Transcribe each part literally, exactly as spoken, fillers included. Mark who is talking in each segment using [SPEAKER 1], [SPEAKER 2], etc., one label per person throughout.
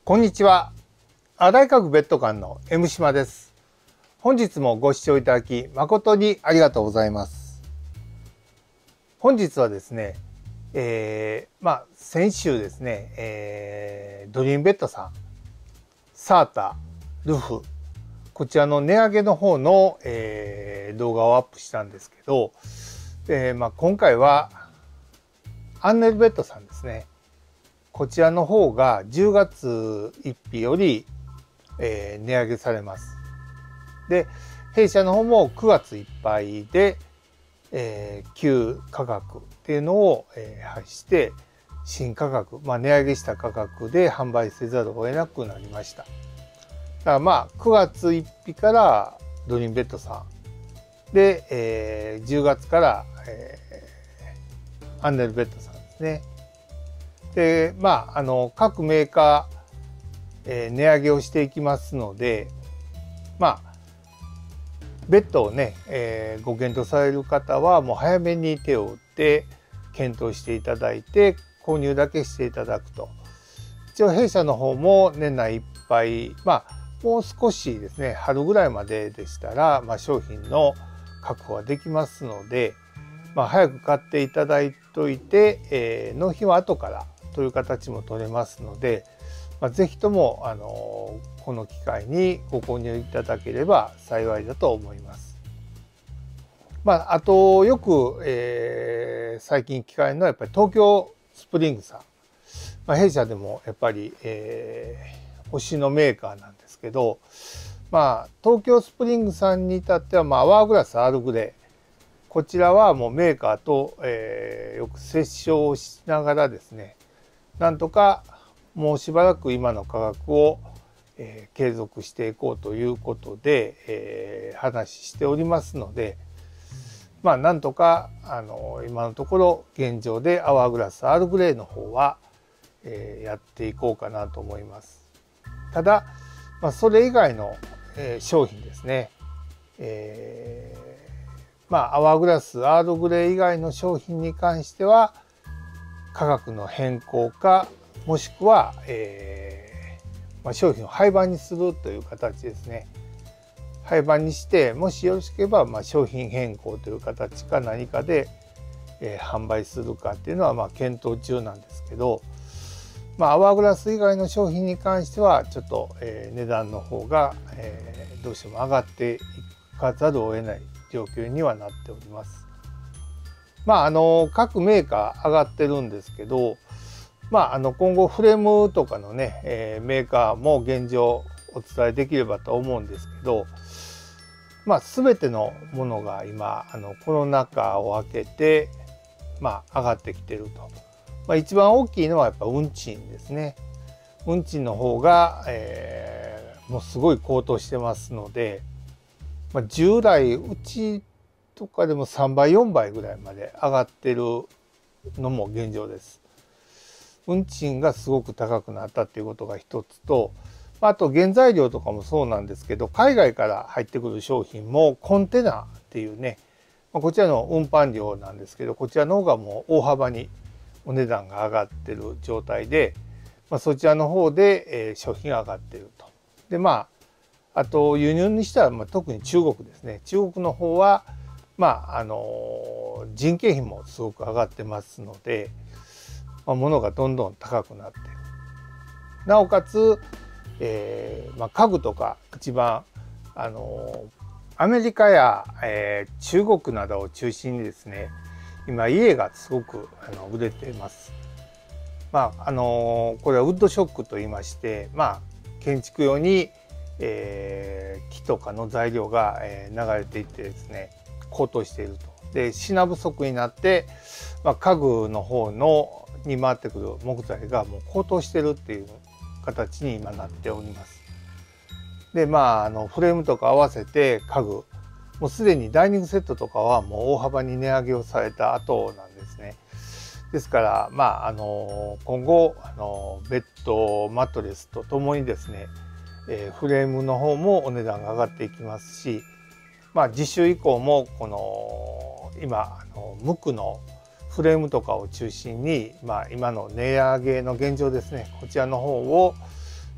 [SPEAKER 1] こんにちは。新井家具ベッド館の M 島です。本日もご視聴いただき誠にありがとうございます。本日はですね、えー、まあ先週ですね、えー、ドリームベッドさん、サータ、ルフ、こちらの値上げの方の、えー、動画をアップしたんですけど、えーまあ、今回はアンネルベッドさんですね。こちらの方がじゅうがつついたちより、えー、値上げされます。で、弊社の方もくがついっぱいで、えー、旧価格っていうのを、えー、発して新価格、まあ、値上げした価格で販売せざるを得なくなりました。だからまあくがつついたちからドリームベッドさんで、えー、じゅうがつから、えー、アンネルベッドさんですね。で、まあ、あの各メーカー、えー、値上げをしていきますので、まあベッドをね、えー、ご検討される方はもう早めに手を打って検討していただいて購入だけしていただくと。一応弊社の方も年内いっぱい、まあもう少しですね、春ぐらいまででしたら、まあ、商品の確保はできますので、まあ、早く買っていただいといて、えー、納品は後からという形も取れますので、まあ、ぜひともあのこの機会にご購入いただければ幸いだと思います。まあ、あとよく、えー、最近聞かれるのはやっぱり東京スプリングさん、まあ、弊社でもやっぱり、えー、推しのメーカーなんですけど、まあ、東京スプリングさんに至っては、まあ、アワーグラス R グレー、こちらはもうメーカーと、えー、よく折衝しながらですね、なんとかもうしばらく今の価格を、えー、継続していこうということで、えー、話しておりますので、まあなんとかあの今のところ現状でアワーグラス R グレーの方は、えー、やっていこうかなと思います。ただ、まあ、それ以外の、えー、商品ですね、えー、まあアワーグラス R グレー以外の商品に関しては価格の変更かもしくは、えーまあ、商品を廃盤にするという形ですね。廃盤にしてもしよろしければ、まあ、商品変更という形か何かで、えー、販売するかっていうのはまあ検討中なんですけど、まあ、アワーグラス以外の商品に関してはちょっと、えー、値段の方が、えー、どうしても上がっていかざるを得ない状況にはなっております。まあ、あの各メーカー上がってるんですけど、まあ、あの今後フレームとかのね、えー、メーカーも現状お伝えできればと思うんですけど、まあ、全てのものが今あのコロナ禍を明けて、まあ、上がってきてると。まあ、一番大きいのはやっぱ運賃ですね。運賃の方が、えー、もうすごい高騰してますので、まあ、従来うちとかでもさんばいよんばいぐらいまで上がってるのも現状です。運賃がすごく高くなったっていうことが一つと、あと原材料とかもそうなんですけど、海外から入ってくる商品もコンテナっていうね、こちらの運搬料なんですけど、こちらの方がもう大幅にお値段が上がってる状態で、まあ、そちらの方で商品が上がってると。でまああと輸入にしては、まあ、特に中国ですね。中国の方はまああの人件費もすごく上がってますので、まあ、物がどんどん高くなっている。なおかつ、えーまあ、家具とか一番あのアメリカや、えー、中国などを中心にですね、今家がすごくあの売れています。まああのこれはウッドショックと言いまして、まあ建築用に、えー、木とかの材料が、えー、流れていってですね、高騰していると。で品不足になって、まあ、家具の方のに回ってくる木材がもう高騰してるっていう形に今なっております。でまああのフレームとか合わせて家具、もうすでにダイニングセットとかはもう大幅に値上げをされた後なんですね。ですからまああの今後あのベッドマットレスとともにですね、えー、フレームの方もお値段が上がっていきますし、まあ次週以降もこの今あの無垢のフレームとかを中心に、まあ、今の値上げの現状ですね、こちらの方を、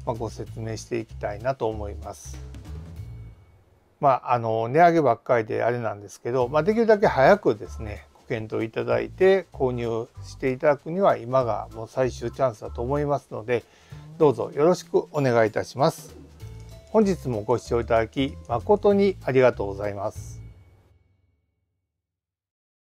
[SPEAKER 1] まあ、ご説明していきたいなと思います。まあ、あの値上げばっかりであれなんですけど、まあ、できるだけ早くですねご検討いただいて購入していただくには今がもう最終チャンスだと思いますので、どうぞよろしくお願いいたします。本日もご視聴いただき誠にありがとうございます。